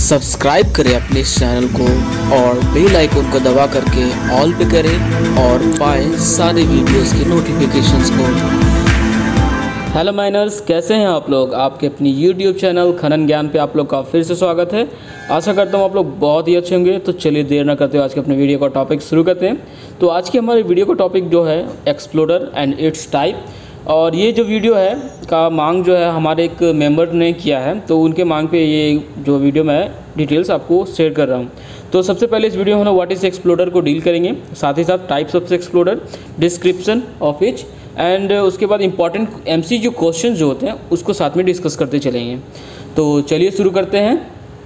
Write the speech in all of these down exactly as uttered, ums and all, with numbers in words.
Subscribe करें अपने इस चैनल को और बेल आइकन को दबा करके ऑल पे करें और पाएं सारे वीडियोस की नोटिफिकेशंस को। हेलो माइनर्स, कैसे हैं आप लोग। आपके अपनी यूट्यूब चैनल खनन ज्ञान पे आप लोग का फिर से स्वागत है। आशा करता हूँ आप लोग बहुत ही अच्छे होंगे। तो चलिए देर ना करते हुए आज के अपने वीडियो का टॉपिक शुरू करते हैं। तो आज की हमारे वीडियो का टॉपिक जो है एक्सप्लोरर एंड इट्स टाइप। और ये जो वीडियो है का मांग जो है हमारे एक मेंबर ने किया है, तो उनके मांग पे ये जो वीडियो मैं डिटेल्स आपको शेयर कर रहा हूँ। तो सबसे पहले इस वीडियो में हम व्हाट इज़ एक्सप्लोरर को डील करेंगे, साथ ही साथ types of explorer, description of each and उसके बाद इंपॉर्टेंट एमसी जो क्वेश्चन जो होते हैं उसको साथ में डिस्कस करते चलेंगे। तो चलिए शुरू करते हैं।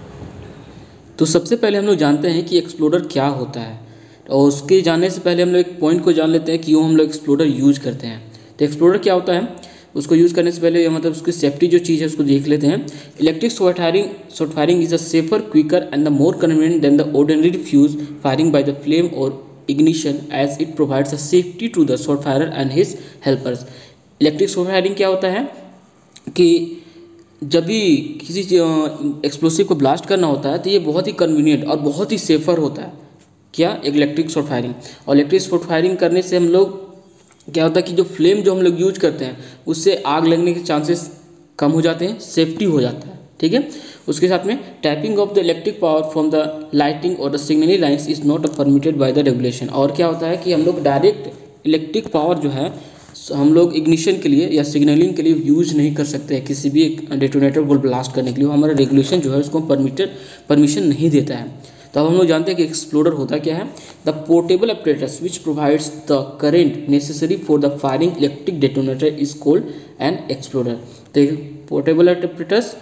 तो सबसे पहले हम लोग जानते हैं कि एक्सप्लोरर क्या होता है, और उसके जानने से पहले हम लोग एक पॉइंट को जान लेते हैं कि वो हम लोग एक्सप्लोरर यूज करते हैं। तो एक्सप्लोरर क्या होता है, उसको यूज़ करने से पहले मतलब उसकी सेफ्टी जो चीज़ है उसको देख लेते हैं। Electric short firing short firing is a safer, quicker and the more convenient than the ordinary fuse firing by the flame और ignition as it provides a safety to the shot firer and his helpers। Electric short firing क्या होता है कि जब भी किसी explosive को blast करना होता है तो ये बहुत ही कन्वीनियंट और बहुत ही सेफर होता है। क्या इलेक्ट्रिक शॉर्ट फायरिंग, और इलेक्ट्रिक शॉर्ट फायरिंग करने से हम लोग क्या होता है कि जो फ्लेम जो हम लोग यूज करते हैं उससे आग लगने के चांसेस कम हो जाते हैं, सेफ्टी हो जाता है। ठीक है, उसके साथ में tapping of the electric power from the lighting और the signalling lines is not permitted by the regulation. और क्या होता है कि हम लोग डायरेक्ट इलेक्ट्रिक पावर जो है हम लोग इग्निशन के लिए या सिग्नलिंग के लिए यूज नहीं कर सकते हैं, किसी भी डेटोनेटर को ब्लास्ट करने के लिए हमारा रेगुलेशन जो है उसको परमिटेड परमिशन नहीं देता है। तो अब हम लोग जानते हैं कि एक्सप्लोरर होता क्या है। The portable apparatus which provides the current necessary for the firing electric detonator is called an explorer. तो पोर्टेबल apparatus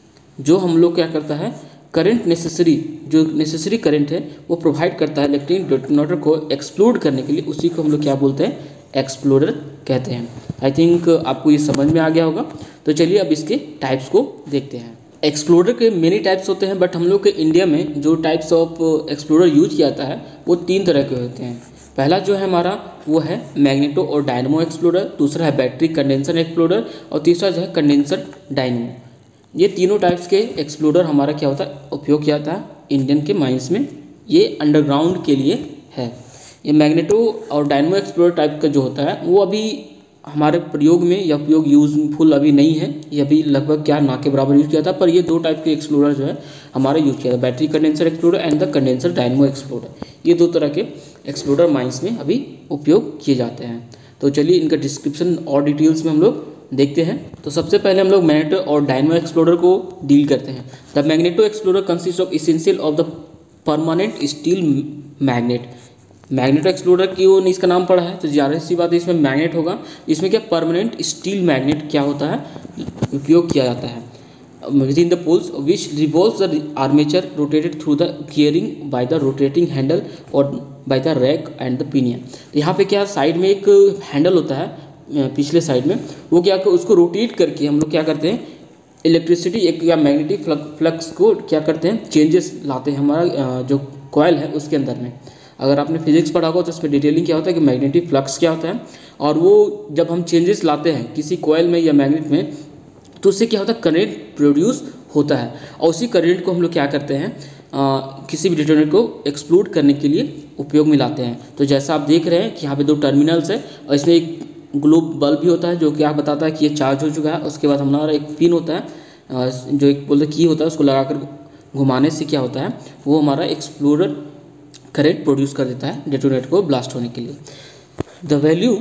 जो हम लोग क्या करता है, करंट नेसेसरी जो नेसेसरी करंट है वो प्रोवाइड करता है इलेक्ट्रिक डेटोनेटर को एक्सप्लोड करने के लिए, उसी को हम लोग क्या बोलते हैं, एक्सप्लोरर कहते हैं। आई थिंक आपको ये समझ में आ गया होगा। तो चलिए अब इसके टाइप्स को देखते हैं। एक्सप्लोरर के मेनी टाइप्स होते हैं, बट हम लोग के इंडिया में जो टाइप्स ऑफ एक्सप्लोरर यूज किया जाता है वो तीन तरह के होते हैं। पहला जो है हमारा वो है मैग्नेटो और डायनमो एक्सप्लोरर, दूसरा है बैटरी कंडेंसर एक्सप्लोरर और तीसरा जो है कंडेंसर डायनमो। ये तीनों टाइप्स के एक्सप्लोरर हमारा क्या होता है, उपयोग किया जाता है इंडियन के माइंस में। ये अंडरग्राउंड के लिए है। ये मैग्नेटो और डायनमो एक्सप्लोरर टाइप का जो होता है वो अभी हमारे प्रयोग में या उपयोग यूजफुल अभी नहीं है, ये अभी लगभग क्या ना के बराबर यूज किया था। पर ये दो टाइप के एक्सप्लोरर जो है हमारे यूज किया था, battery condenser explorer and the condenser dynamo explorer. ये दो तरह के एक्सप्लोरर माइंस में अभी उपयोग किए जाते हैं। तो चलिए इनका डिस्क्रिप्शन और डिटेल्स में हम लोग देखते हैं। तो सबसे पहले हम लोग मैग्नेटो और डायनमो एक्सप्लोरर को डील करते हैं। The magneto explorer consist of essential of the permanent steel magnet. Magneto explorer क्यों इसका नाम पड़ा है, तो ज़्यादा सी बात है इसमें मैग्नेट होगा। इसमें क्या परमानेंट स्टील मैग्नेट क्या होता है, उपयोग किया जाता है with in the poles which revolves the armature rotated through the gearing by the rotating handle और by the rack and the pinion. तो यहाँ पे क्या साइड में एक हैंडल होता है पिछले साइड में, वो क्या उसको रोटेट करके हम लोग क्या करते हैं, इलेक्ट्रिसिटी एक या मैग्नेटिक फ्लक्स को क्या करते हैं, चेंजेस लाते हैं हमारा जो कॉइल है उसके अंदर में। अगर आपने फिजिक्स पढ़ा होगा तो उसमें डिटेलिंग क्या होता है कि मैग्नेटिक फ्लक्स क्या होता है, और वो जब हम चेंजेस लाते हैं किसी कॉइल में या मैग्नेट में तो उससे क्या होता है, करंट प्रोड्यूस होता है। और उसी करंट को हम लोग क्या करते हैं, आ, किसी भी डेटोनेटर को एक्सप्लोड करने के लिए उपयोग में लाते हैं। तो जैसा आप देख रहे हैं कि यहाँ पे दो टर्मिनल्स है और इसमें एक ग्लोब बल्ब भी होता है जो क्या बताता है कि ये चार्ज हो चुका है। उसके बाद हमारा एक पिन होता है जो एक बोलते की होता है, उसको लगाकर घुमाने से क्या होता है, वो हमारा एक्सप्लोरर करंट प्रोड्यूस कर देता है डेटोनेटर को ब्लास्ट होने के लिए। The value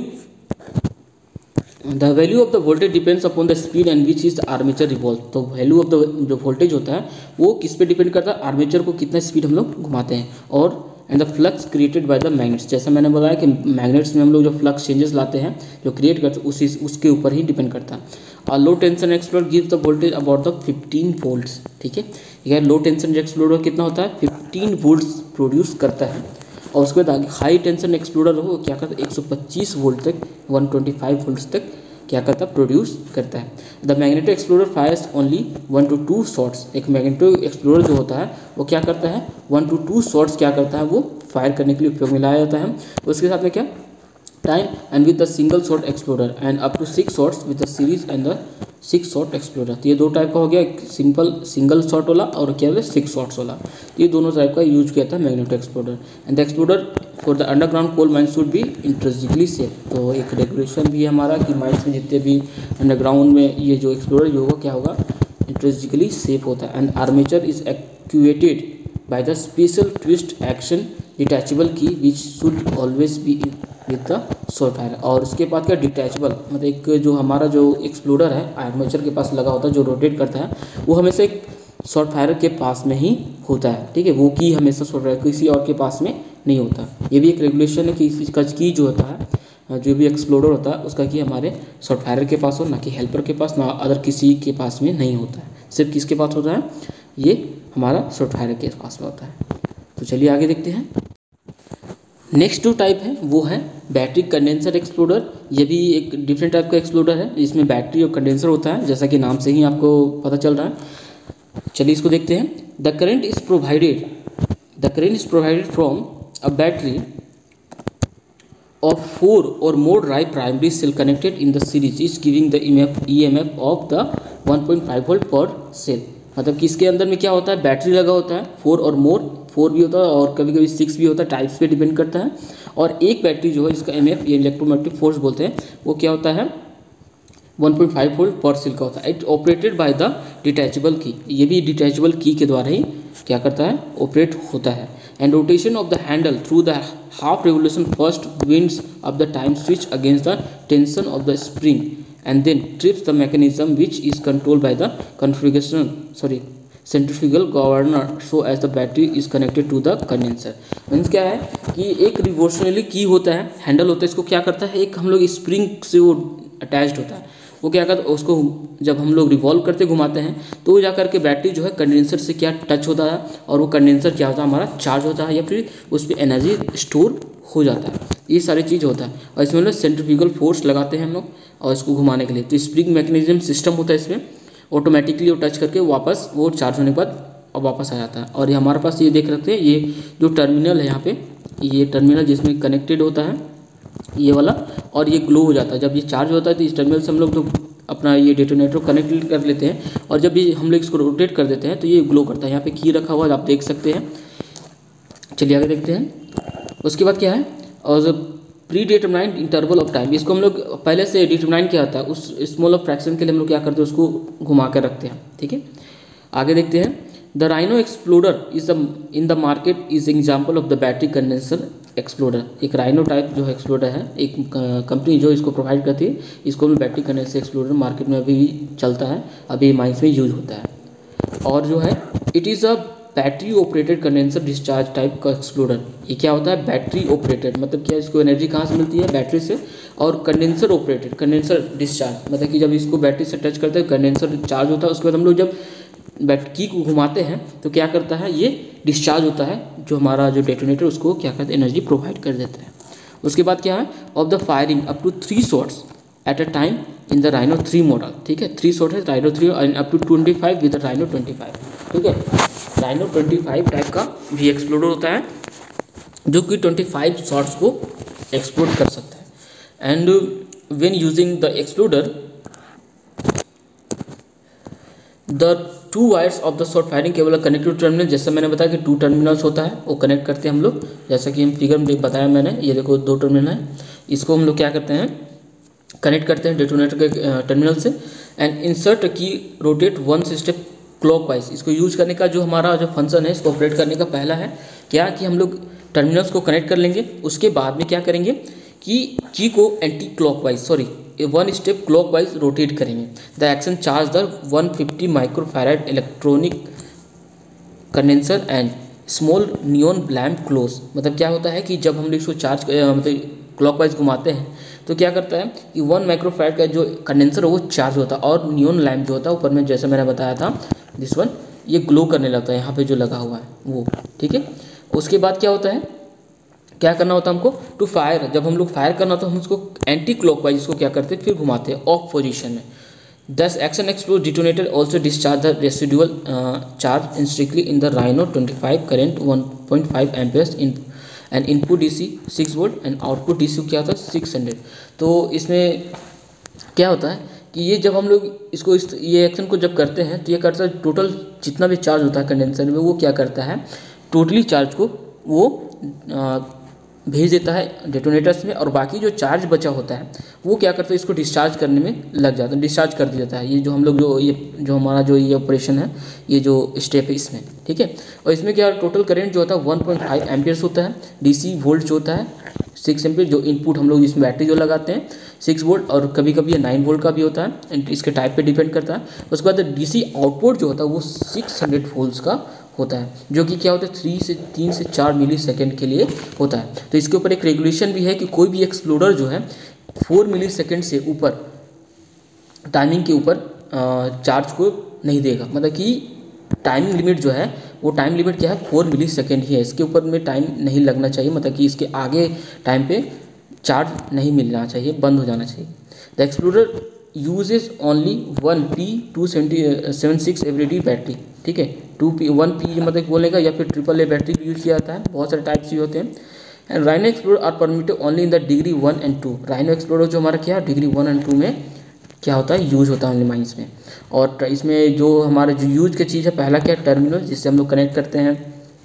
the value of the voltage depends upon the speed and which is the armature revolve. तो वैल्यू ऑफ द जो वोल्टेज होता है वो किस पे डिपेंड करता है, आर्मेचर को कितना स्पीड हम लोग घुमाते हैं, और and the flux created by the magnets. जैसा मैंने बताया कि मैग्नेट्स में हम लोग जो फ्लक्स चेंजेस लाते हैं जो क्रिएट करते हैं उसी उसके ऊपर ही डिपेंड करता है। और low tension explorer give the voltage about the fifteen volts. ठीक है, यह लो टेंशन एक्सप्लोरर कितना होता है, फिफ्टीन वोल्ट्स प्रोड्यूस करता है। और उसके बाद हाई टेंशन एक्सप्लोरर हो क्या करता है, एक सौ पच्चीस वोल्ट तक, एक सौ पच्चीस वोल्ट्स तक क्या करता है, प्रोड्यूस करता है। The magneto explorer fires only one two two shots. एक मैग्नेटो एक्सप्लोरर जो होता है वो क्या करता है, वन टू टू शॉट्स क्या करता है, वो फायर करने के लिए उपयोग में लाया जाता है। उसके साथ में क्या time and with the single shot exploder and up to six shots with the series and the six shot exploder. तो ये दो टाइप का हो गया, एक सिंपल सिंगल शॉट वाला और क्या है सिक्स शॉट्स वाला। तो ये दोनों टाइप का यूज किया था magneto exploder. And the exploder for the underground coal mine should be intrinsically safe. तो एक रेगुलेशन भी है हमारा कि माइंस में जितने भी अंडरग्राउंड में ये जो एक्सप्लोडर जो होगा क्या होगा इंट्रिंसिकली सेफ होता है। And armature is activated by the special twist action detachable key which should always be with the short fire. और उसके बाद क्या डिटैचेबल मतलब एक जो हमारा जो एक्सप्लोडर है आर्मेचर के पास लगा होता है जो रोटेट करता है वो हमेशा एक शॉर्ट फायर के पास में ही होता है, ठीक है। वो की हमेशा शॉर्ट फायर किसी और के पास में नहीं होता। ये भी एक रेगुलेशन है कि इसका की जो होता है जो भी एक्सप्लोडर होता है उसका की हमारे शॉर्ट फायर के पास हो, ना कि हेल्पर के पास, ना अदर किसी के पास में नहीं होता है। सिर्फ किसके पास होता है, ये हमारा शॉर्ट फायर के पास में होता है। तो चलिए आगे देखते हैं। नेक्स्ट जो टाइप है वो है बैटरी कंडेंसर एक्सप्लोडर। ये भी एक डिफरेंट टाइप का एक्सप्लोडर है, इसमें बैटरी और कंडेंसर होता है, जैसा कि नाम से ही आपको पता चल रहा है। चलिए इसको देखते हैं। The current is provided the current is provided from a battery of four or more dry primary cell connected in the series is giving the E M F of the one point five volt per cell. मतलब कि इसके अंदर में क्या होता है battery लगा होता है, फोर और मोर, फोर भी होता है और कभी कभी सिक्स भी होता है, टाइप्स पे डिपेंड करता है। और एक बैटरी जो है इसका एम एफ ये इलेक्ट्रोमैग्नेटिक फोर्स बोलते हैं, वो क्या होता है one point five volt per cell का होता है। It operated by the detachable key, ये भी डिटैचेबल की के द्वारा ही क्या करता है ऑपरेट होता है। And rotation of the handle through the half revolution first winds up the time switch against the tension of the spring and then trips the mechanism which is controlled by the configuration sorry centrifugal governor so as the battery is connected to the condenser। Means क्या है कि एक revolutionary की होता है, handle होता है, इसको क्या करता है एक हम लोग स्प्रिंग से वो अटैच्ड होता है, वो क्या करता है उसको जब हम लोग रिवॉल्व करते घुमाते हैं तो जा करके बैटरी जो है कंडेंसर से क्या टच होता है और वो कंडेंसर क्या होता है हमारा चार्ज होता है या फिर उस पर एनर्जी स्टोर हो जाता है। ये सारी चीज़ होता है और इसमें लोग सेंट्रीफ्यूगल फोर्स लगाते हैं हम लोग और इसको घुमाने के लिए। तो स्प्रिंग मैकेनिज्म सिस्टम होता है इसमें, ऑटोमेटिकली वो टच करके वापस वो चार्ज होने के बाद और वापस आ जाता है। और ये हमारे पास ये देख रखते हैं ये जो टर्मिनल है यहाँ पे, ये टर्मिनल जिसमें कनेक्टेड होता है ये वाला, और ये ग्लो हो जाता है जब ये चार्ज होता है। तो इस टर्मिनल से हम लोग तो अपना ये डेटोनेटर कनेक्ट कर लेते हैं और जब भी हम लोग इसको रोटेट कर देते हैं तो ये ग्लो करता है। यहाँ पे की रखा हुआ है आप देख सकते हैं। चलिए आगे देखते हैं। उसके बाद क्या है और pre determined interval of time, इसको हम लोग पहले से डिटरमाइन किया होता है, उस स्मॉल ऑफ फ्रैक्शन के लिए हम लोग क्या करते हैं उसको घुमा कर रखते हैं, ठीक है। आगे देखते हैं। The Rhino exploder is the in the market is example of the battery condenser exploder. एक राइनो टाइप जो है एक्सप्लोडर है, एक कंपनी जो इसको प्रोवाइड करती है, इसको भी बैटरी कंडेंसर एक्सप्लोडर मार्केट में अभी चलता है, अभी माइंस में यूज होता है। और जो है it is a battery operated condenser discharge type का एक्सप्लोडर। ये क्या होता है बैटरी ऑपरेटेड, मतलब क्या इसको एनर्जी कहाँ से मिलती है बैटरी से, और कंडेंसर ऑपरेटेड कंडेंसर डिस्चार्ज मतलब कि जब इसको बैटरी से टच करते हैं कंडेंसर चार्ज होता है, उसके बाद हम लोग जब बैट की को घुमाते हैं तो क्या करता है ये डिस्चार्ज होता है, जो हमारा जो डेटोनेटर उसको क्या करता है एनर्जी प्रोवाइड कर देता है। उसके बाद क्या है of the firing up to three shots at a time in the Rhino three model, ठीक है। थ्री शॉट है Rhino three and up to twenty five with the Rhino twenty five, ठीक है। राइनो ट्वेंटी फाइव टाइप का भी exploder होता है जो कि ट्वेंटी फाइव शॉट्स को एक्सप्लोड कर सकता है। And when using the exploder the two wires of the short firing cable connected terminal, जैसे मैंने बताया कि टू टर्मिनल्स होता है वो कनेक्ट करते हैं हम लोग, जैसा कि हम फिगर में बताया मैंने, ये देखो दो टर्मिनल है, इसको हम लोग क्या करते हैं कनेक्ट करते हैं डेटोनेटर के टर्मिनल से। And insert key rotate one step clockwise, इसको यूज करने का जो हमारा जो फंक्शन है इसको ऑपरेट करने का पहला है क्या कि हम लोग टर्मिनल्स को कनेक्ट कर लेंगे, उसके बाद में क्या करेंगे कि की को anti clockwise sorry one step clockwise rotate करेंगे। The action charge the one fifty microfarad electronic condenser and small neon lamp close. मतलब क्या होता है कि जब हम लोग इसको चार्ज मतलब क्लॉकवाइज घुमाते हैं तो क्या करता है कि वन माइक्रोफैराड का जो कंडेंसर है वो चार्ज होता है और नियॉन लैम्प जो होता है ऊपर में जैसे मैंने बताया था दिस वन ये ग्लो करने लगता है, यहाँ पे जो लगा हुआ है वो, ठीक है। उसके बाद क्या होता है क्या करना होता है हमको टू फायर, जब हम लोग फायर करना होता है हम उसको एंटी क्लॉकवाइज इसको क्या करते हैं फिर घुमाते हैं ऑफ पोजीशन में। This action explode detonator also discharge the residual charge instantly in the Rhino twenty five current one point five amperes in and input DC six volt and output DC क्या होता है six hundred. तो इसमें क्या होता है कि ये जब हम लोग इसको इस ये एक्शन को जब करते हैं तो ये करता है टोटल जितना भी चार्ज होता है कंडेंसर में वो क्या करता है टोटली चार्ज को वो आ, भेज देता है डेटोनेटर्स में, और बाकी जो चार्ज बचा होता है वो क्या करता है इसको डिस्चार्ज करने में लग जाता है, डिस्चार्ज कर दिया जाता है। ये जो हम लोग जो ये जो हमारा जो ये ऑपरेशन है ये जो स्टेप है इसमें, ठीक है। और इसमें क्या टोटल करंट जो होता है वन पॉइंट फाइव एम्पियर्स होता है, डीसी वोल्ट जो होता है सिक्स एम्पियर, जो इनपुट हम लोग इसमें बैटरी जो लगाते हैं सिक्स वोल्ट, और कभी कभी ये नाइन वोल्ट का भी होता है, इसके टाइप पे डिपेंड करता है। उसके बाद डीसी आउटपुट जो होता है वो सिक्स हंड्रेड वोल्ट्स का होता है, जो कि क्या होता है थ्री से तीन से चार मिली सेकेंड के लिए होता है। तो इसके ऊपर एक रेगुलेशन भी है कि कोई भी एक्सप्लोडर जो है फोर मिली सेकेंड से ऊपर टाइमिंग के ऊपर चार्ज को नहीं देगा, मतलब कि टाइमिंग लिमिट जो है वो टाइम लिमिट क्या है फोर मिली सेकेंड ही है, इसके ऊपर में टाइम नहीं लगना चाहिए, मतलब कि इसके आगे टाइम पे चार्ज नहीं मिलना चाहिए, बंद हो जाना चाहिए। The exploder uses only one P two seventy seven six everyday battery, ठीक है। टू पी वन पी मतलब बोलेगा, या फिर ट्रिपल ए बैटरी भी यूज किया जाता है, बहुत सारे टाइप्स भी होते हैं। And Rhino exploder are permitted only in the degree one and two. Rhino exploder जो हमारा क्या डिग्री वन एंड टू में क्या होता है यूज होता है ओनली माइंस में। और इसमें जो हमारे जो यूज की चीज़ है पहला क्या है टर्मिनल, जिससे हम लोग कनेक्ट करते हैं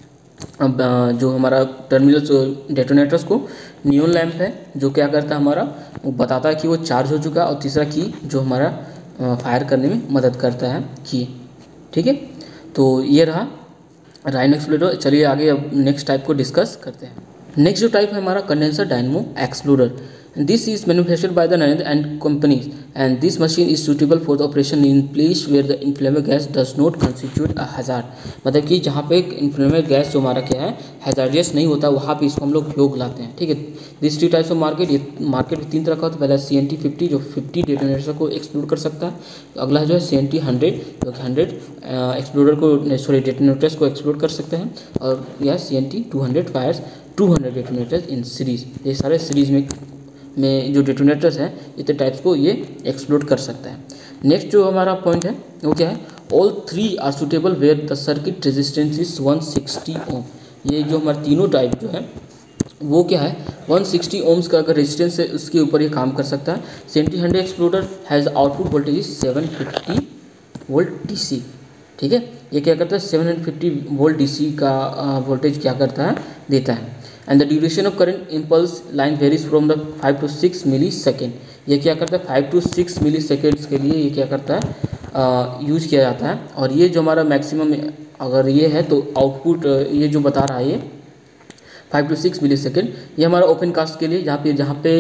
अब जो हमारा टर्मिनल डेटोनेटर्स को। नियॉन लैंप है जो क्या करता है हमारा वो बताता है कि वो चार्ज हो चुका है। और तीसरा की जो हमारा फायर करने में मदद करता है की, ठीक है। तो ये रहा राइनो एक्सप्लोडर। चलिए आगे अब नेक्स्ट टाइप को डिस्कस करते हैं। नेक्स्ट जो टाइप है हमारा condenser dynamo exploder. This is manufactured by the Nand and companies, and this machine is suitable for the operation in place where the inflammable gas does not constitute a hazard। मतलब कि जहाँ पे inflammable gas जो हमारा क्या है hazardous नहीं होता वहाँ पे इसको हम लोग उपयोग लाते हैं, ठीक है। This three types of market, ये मार्केट में तीन तरह का होता है। पहला सी एन टी फिफ्टी जो फिफ्टी डेटोनेटर को एक्सप्लोड कर सकता है। अगला जो है सी एन टी हंड्रेड जो कि हंड्रेड एक्सप्लोडर को सॉरी डेटोनेटर्स को एक्सप्लोड कर सकते हैं। और यह C N T two hundred fires two hundred detonators in series. ये सारे सीरीज में में जो डेटोनेटर्स हैं इतने टाइप्स को ये एक्सप्लोड कर सकता है। नेक्स्ट जो हमारा पॉइंट है वो क्या है all three are suitable where the circuit resistance is one sixty ohm. ये जो हमारे तीनों टाइप जो है वो क्या है वन सिक्सटी ओम्स का अगर रेजिस्टेंस है उसके ऊपर ये काम कर सकता है। Seventy hundred exploder has output voltage is seven fifty volt DC, ठीक है। ये क्या करता है seven hundred fifty volt DC का वोल्टेज क्या करता है देता है। And the duration of current impulse line varies from the five to six millisecond. ये क्या करता है five to six milliseconds के लिए ये क्या करता है यूज़ किया जाता है। और ये जो हमारा मैक्सिमम अगर ये है तो आउटपुट ये जो बता रहा है ये five to six millisecond, ये हमारा ओपन कास्ट के लिए जहाँ पे जहाँ पे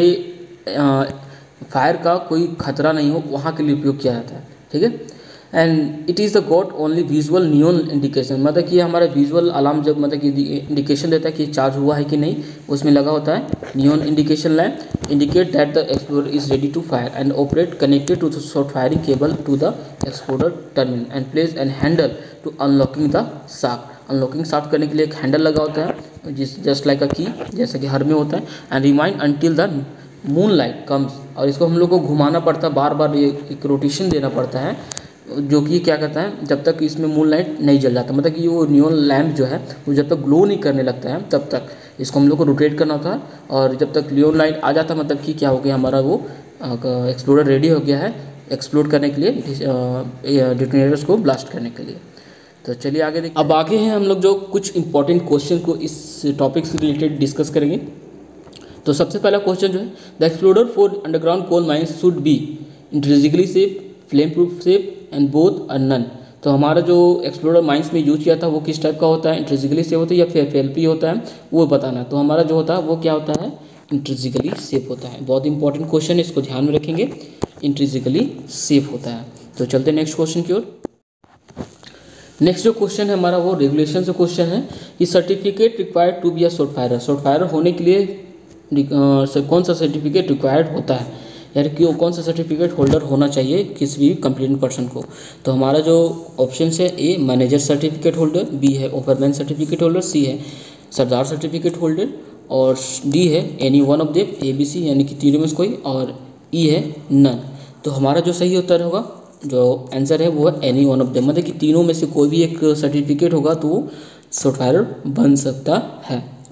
फायर का कोई खतरा नहीं हो वहाँ के लिए उपयोग किया जाता है, ठीक है। And it is the got only visual neon indication, मतलब कि हमारा विजुअल अलार्म जब मतलब कि इंडिकेशन देता है कि चार्ज हुआ है कि नहीं, उसमें लगा होता है neon indication lamp indicate that the exploder is ready to fire and operate connected to the short firing cable to the exploder terminal and place and handle to unlocking the shaft. Unlocking shaft करने के लिए एक handle लगा होता है जिस just like अ की, जैसा कि हर में होता है। And remind until the moon light comes, और इसको हम लोग को घुमाना पड़ता है, बार बार ये एक रोटेशन देना पड़ता है, जो कि क्या करता है जब तक इसमें मून लाइट नहीं जल जाता, मतलब कि वो नियॉन लैम्प जो है वो जब तक ग्लो नहीं करने लगता है तब तक इसको हम लोग को रोटेट करना होता है। और जब तक नियॉन लाइट आ जाता है मतलब कि क्या हो गया हमारा वो एक्सप्लोडर रेडी हो गया है एक्सप्लोड करने के लिए, डेटोनेटर्स को ब्लास्ट करने के लिए। तो चलिए आगे देखिए। अब आगे हैं हम लोग जो कुछ इंपॉर्टेंट क्वेश्चन को इस टॉपिक से रिलेटेड डिस्कस करेंगे। तो सबसे पहला क्वेश्चन जो है the exploder for underground coal mines should be intrinsically safe, flame proof safe and both are none. तो हमारा जो एक्सप्लोडर माइंस में यूज किया था वो किस टाइप का होता है, इंट्रिंसिकली सेफ होता है या फिर एफ एल पी होता है, वो बताना। तो हमारा जो होता है वो क्या होता है इंट्रिंसिकली सेफ होता है। बहुत इंपॉर्टेंट क्वेश्चन है, इसको ध्यान में रखेंगे, इंट्रिंसिकली सेफ होता है। तो चलते हैं नेक्स्ट क्वेश्चन की ओर। नेक्स्ट जो क्वेश्चन है हमारा वो रेगुलेशन से क्वेश्चन है कि certificate required to be a short firer. Short firer होने के लिए कौन सा सर्टिफिकेट रिक्वायर्ड होता है, यानी कि कौन सा सर्टिफिकेट होल्डर होना चाहिए किसी भी कंप्लेंट पर्सन को। तो हमारा जो ऑप्शन है A manager certificate holder, B है ओवरमैन सर्टिफिकेट होल्डर, सी है सरदार सर्टिफिकेट होल्डर और डी है any one of them, A B C यानी कि तीनों में से कोई, और ई है नन। तो हमारा जो सही उत्तर होगा जो आंसर है वो है एनी वन ऑफ देम, मतलब कि तीनों में से कोई भी एक सर्टिफिकेट होगा तो वो शॉर्ट फायरर बन सकता है।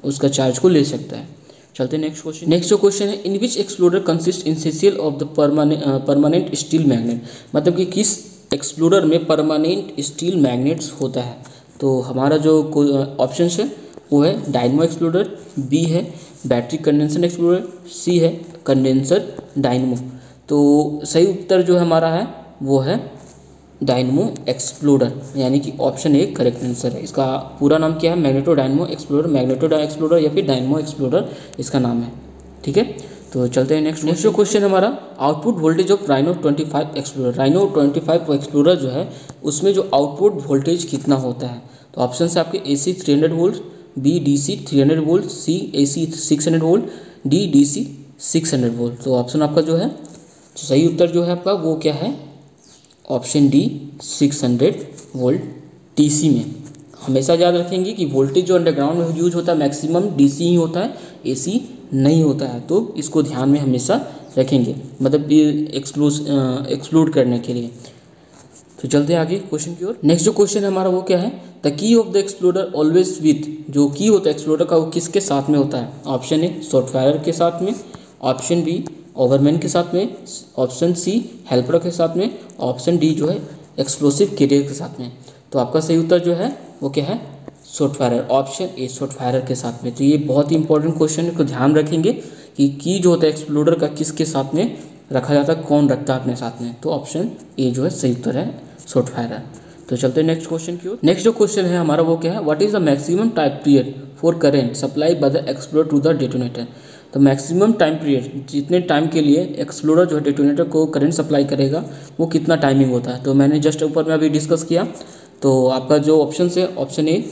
उसका चार्ज को ले सकता है। चलते हैं नेक्स्ट क्वेश्चन। नेक्स्ट जो क्वेश्चन है, in which exploder consist essential of the permanent permanent steel magnet, मतलब कि किस एक्सप्लोडर में परमानेंट स्टील मैग्नेट्स होता है। तो हमारा जो ऑप्शन है वो है डायनमो एक्सप्लोडर, बी है बैटरी कंडेंसर एक्सप्लोडर, सी है कंडेंसर डायनमो। तो सही उत्तर जो हमारा है वो है डायनमो एक्सप्लोडर, यानी कि ऑप्शन ए करेक्ट आंसर है। इसका पूरा नाम क्या है, magneto dynamo exploder, magneto exploder या फिर डायनमो एक्सप्लोडर इसका नाम है। ठीक है, तो चलते हैं नेक्स्ट। नेक्स्ट जो क्वेश्चन हमारा, output voltage of Rhino twenty five exploder, Rhino twenty five exploder जो है उसमें जो आउटपुट वोल्टेज कितना होता है। तो ऑप्शन है आपके A C three hundred volt, B D C three hundred volt, C A C six hundred volt, D D C six hundred volt. तो ऑप्शन आपका जो है, तो सही उत्तर जो है आपका वो क्या है, option D six hundred volt DC में। हमेशा याद रखेंगे कि वोल्टेज जो अंडरग्राउंड में यूज होता है मैक्सिमम डीसी ही होता है, एसी नहीं होता है। तो इसको ध्यान में हमेशा रखेंगे, मतलब एक्सप्लोज एक्सप्लोड करने के लिए। तो चलते हैं आगे क्वेश्चन की ओर। नेक्स्ट जो क्वेश्चन है हमारा वो क्या है, the key of the exploder always with, जो की होता है एक्सप्लोडर का वो किसके साथ में होता है। ऑप्शन ए शॉर्टफायर के साथ में, ऑप्शन बी ओवरमैन के साथ में, ऑप्शन सी हेल्पर के साथ में, ऑप्शन डी जो है एक्सप्लोसिव कैरियर के साथ में। तो आपका सही उत्तर जो है वो क्या है, शॉर्टफायर, ऑप्शन ए शॉर्टफायर के साथ में। तो ये बहुत ही इंपॉर्टेंट क्वेश्चन है, को ध्यान रखेंगे कि की जो होता है एक्सप्लोडर का किसके साथ में रखा जाता है, कौन रखता है अपने साथ में। तो ऑप्शन ए जो है सही उत्तर है, शॉर्टफायर। तो चलते हैं नेक्स्ट क्वेश्चन की ओर। नेक्स्ट जो क्वेश्चन है हमारा वो क्या है, what is the maximum time period for current supply by the exploder to the detonator. तो मैक्सिमम टाइम पीरियड, जितने टाइम के लिए एक्सप्लोडर जो है डेटोनेटर को करंट सप्लाई करेगा वो कितना टाइमिंग होता है। तो मैंने जस्ट ऊपर में अभी डिस्कस किया। तो आपका जो ऑप्शन है, option A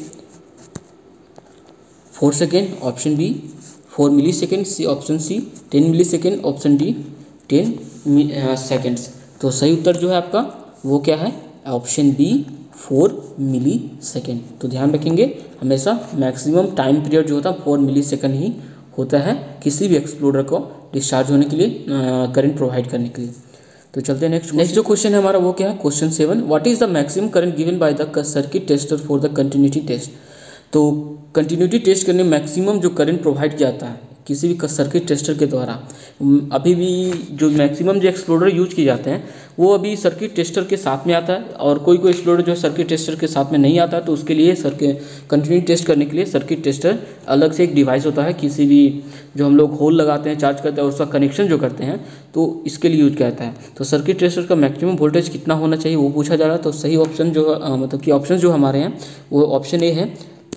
four second, option B four millisecond, C option C ten millisecond, option D ten seconds. तो सही उत्तर जो है आपका वो क्या है, option B four millisecond. तो ध्यान रखेंगे हमेशा मैक्सिमम टाइम पीरियड जो होता है फोर मिली सेकेंड ही होता है किसी भी एक्सप्लोडर को डिस्चार्ज होने के लिए, करंट प्रोवाइड करने के लिए। तो चलते हैं नेक्स्ट। नेक्स्ट जो क्वेश्चन है हमारा वो क्या है, question seven, what is the maximum current given by the circuit tester for the continuity test. तो कंटिन्यूटी टेस्ट करने में मैक्सिमम जो करंट प्रोवाइड किया जाता है किसी भी सर्किट टेस्टर के द्वारा, अभी भी जो मैक्सिमम जो एक्सप्लोडर यूज किए जाते हैं वो अभी सर्किट टेस्टर के साथ में आता है, और कोई कोई एक्सप्लोडर जो है सर्किट टेस्टर के साथ में नहीं आता है। तो उसके लिए सर्किट कंटिन्यूटी टेस्ट करने के लिए सर्किट टेस्टर अलग से एक डिवाइस होता है, किसी भी जो हम लोग होल लगाते हैं, चार्ज करते हैं और उसका कनेक्शन जो करते हैं, तो इसके लिए यूज किया जाता है। तो सर्किट टेस्टर का मैक्सिमम वोल्टेज कितना होना चाहिए वो पूछा जा रहा है। तो सही ऑप्शन जो आ, मतलब कि ऑप्शन जो हमारे हैं वो ऑप्शन ए है,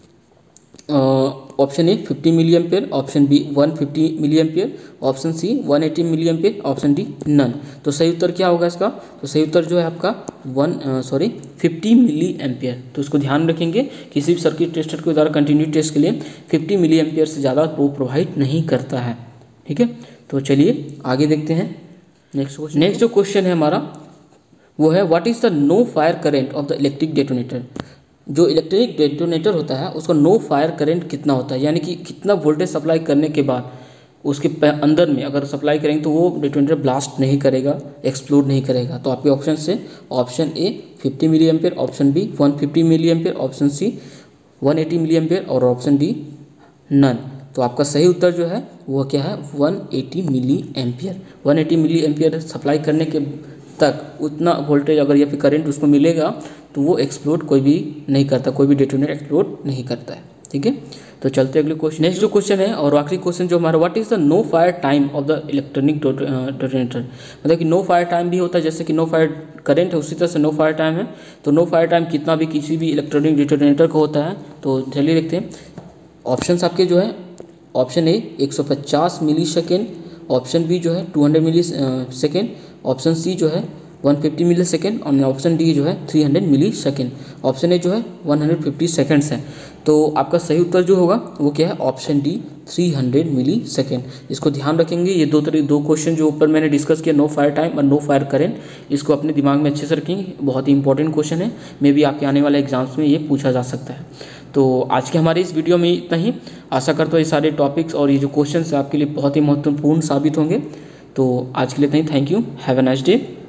option A fifty milliampere, option B one fifty milliampere, option C one eighty milliampere, option D none. तो सही उत्तर क्या होगा इसका, तो सही उत्तर जो है आपका one sorry fifty milliampere. तो इसको ध्यान रखेंगे, किसी भी सर्किट टेस्टर के द्वारा कंटिन्यू टेस्ट के लिए फिफ्टी मिली एम्पियर से ज़्यादा वो प्रोवाइड नहीं करता है। ठीक है, तो चलिए आगे देखते हैं नेक्स्ट क्वेश्चन। नेक्स्ट जो क्वेश्चन है हमारा वो है, what is the no fire current of the electric detonator. जो इलेक्ट्रिक डेटोनेटर होता है उसका नो फायर करंट कितना होता है, यानी कि कितना वोल्टेज सप्लाई करने के बाद उसके अंदर में अगर सप्लाई करेंगे तो वो डेटोनेटर ब्लास्ट नहीं करेगा, एक्सप्लोड नहीं करेगा। तो आपके ऑप्शन से option A fifty milliampere, option B one fifty milliampere, option C one eighty milliampere और ऑप्शन डी नन। तो आपका सही उत्तर जो है वो क्या है, one eighty milliampere. One eighty milliampere supply करने के तक उतना वोल्टेज अगर या फिर करंट उसको मिलेगा तो वो एक्सप्लोड कोई भी नहीं करता, कोई भी डेटोनेटर एक्सप्लोड नहीं करता है। ठीक है, तो चलते अगले क्वेश्चन। नेक्स्ट जो क्वेश्चन है और आखिरी क्वेश्चन जो हमारा, what is the no fire time of the electronic detonator. मतलब कि नो फायर टाइम भी होता है, जैसे कि नो फायर करंट है उसी तरह से नो फायर टाइम है। तो नो फायर टाइम कितना भी किसी भी इलेक्ट्रॉनिक डेटोनेटर का होता है। तो चलिए देखते हैं ऑप्शन आपके जो है, ऑप्शन ए एक सौ पचास मिली सेकेंड, ऑप्शन बी जो है two hundred millisecond, option C जो है वन फिफ्टी मिली सेकेंड और ऑप्शन डी जो है three hundred millisecond, option A जो है वन हंड्रेड फिफ्टी सेकेंड्स है। तो आपका सही उत्तर जो होगा वो क्या है, option D three hundred millisecond. इसको ध्यान रखेंगे, ये दो तरह दो क्वेश्चन जो ऊपर मैंने डिस्कस किया, नो फायर टाइम और नो फायर करंट, इसको अपने दिमाग में अच्छे से रखेंगे, बहुत ही इंपॉर्टेंट क्वेश्चन है, मे भी आपके आने वाले एग्जाम्स में ये पूछा जा सकता है। तो आज के हमारे इस वीडियो में इतना ही। आशा करता हूँ ये सारे टॉपिक्स और ये जो क्वेश्चन है आपके लिए बहुत ही महत्वपूर्ण साबित होंगे। तो आज के लिए इतना ही, thank you, have a nice day.